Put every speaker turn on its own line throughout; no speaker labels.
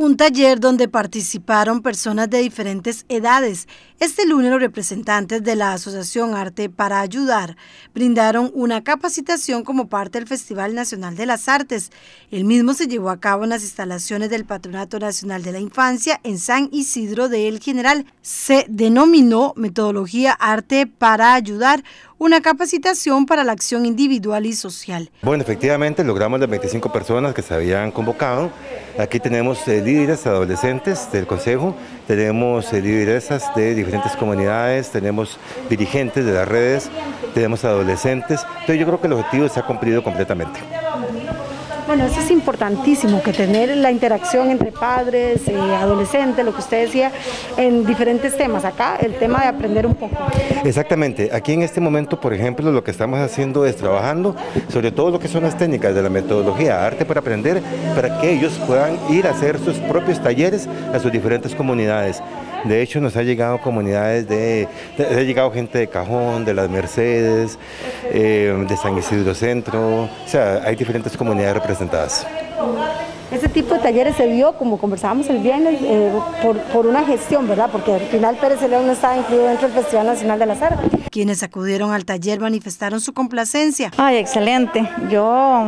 Un taller donde participaron personas de diferentes edades. Este lunes los representantes de la Asociación Arte para Ayudar brindaron una capacitación como parte del Festival Nacional de las Artes. El mismo se llevó a cabo en las instalaciones del Patronato Nacional de la Infancia en San Isidro de El General. Se denominó Metodología Arte para Ayudar, una capacitación para la acción individual y social.
Bueno, efectivamente logramos las 25 personas que se habían convocado. Aquí tenemos líderes adolescentes del Consejo, tenemos lideresas de diferentes comunidades, tenemos dirigentes de las redes, tenemos adolescentes. Entonces yo creo que el objetivo se ha cumplido completamente.
Bueno, eso es importantísimo, que tener la interacción entre padres y adolescentes, lo que usted decía, en diferentes temas. Acá el tema de aprender un poco.
Exactamente. Aquí en este momento, por ejemplo, lo que estamos haciendo es trabajando sobre todo lo que son las técnicas de la metodología Arte para Aprender, para que ellos puedan ir a hacer sus propios talleres a sus diferentes comunidades. De hecho, nos ha llegado comunidades ha llegado gente de Cajón, de las Mercedes, de San Isidro Centro, o sea, hay diferentes comunidades representadas.
Ese tipo de talleres se dio, como conversábamos el viernes, por una gestión, ¿verdad? Porque al final Pérez Celedón no estaba incluido dentro del Festival Nacional de las Artes.
Quienes acudieron al taller manifestaron su complacencia.
Ay, excelente. Yo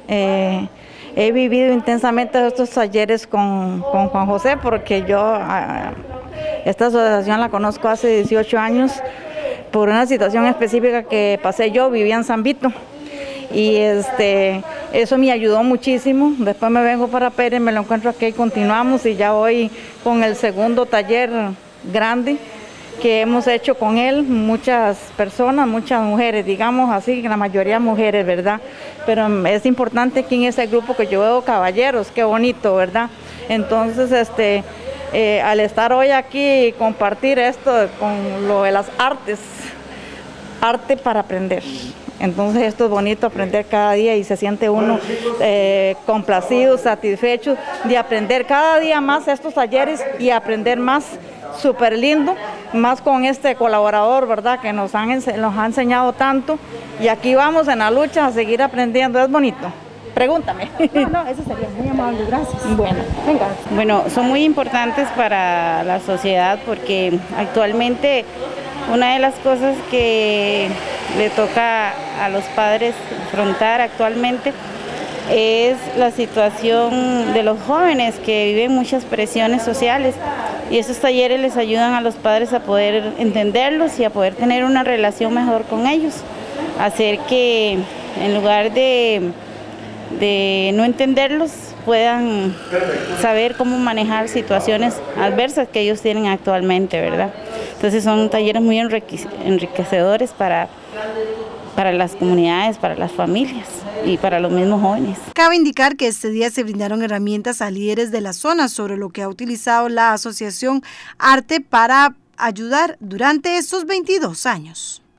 he vivido intensamente estos talleres con Juan José, porque yo esta asociación la conozco hace 18 años por una situación específica que pasé yo, vivía en San Vito. Y eso me ayudó muchísimo. Después me vengo para Pérez, me lo encuentro aquí y continuamos, y ya hoy con el segundo taller grande que hemos hecho con él, muchas personas, muchas mujeres, digamos así, la mayoría mujeres, ¿verdad? Pero es importante que en ese grupo que yo veo caballeros, qué bonito, ¿verdad? Entonces, al estar hoy aquí y compartir esto con lo de las artes, arte para aprender. Entonces esto es bonito, aprender cada día, y se siente uno complacido, satisfecho de aprender cada día más estos talleres y aprender más. Súper lindo, más con este colaborador, ¿verdad?, que nos ha enseñado tanto, y aquí vamos en la lucha a seguir aprendiendo. Es bonito. Pregúntame.
No, eso sería muy amable, gracias.
Bueno,
venga.
Bueno, son muy importantes para la sociedad, porque actualmente una de las cosas que le toca a los padres afrontar actualmente es la situación de los jóvenes que viven muchas presiones sociales, y esos talleres les ayudan a los padres a poder entenderlos y a poder tener una relación mejor con ellos, hacer que en lugar de no entenderlos puedan saber cómo manejar situaciones adversas que ellos tienen actualmente, ¿verdad? Entonces son talleres muy enriquecedores para las comunidades, para las familias y para los mismos jóvenes.
Cabe indicar que este día se brindaron herramientas a líderes de la zona sobre lo que ha utilizado la Asociación Arte para Ayudar durante estos 22 años.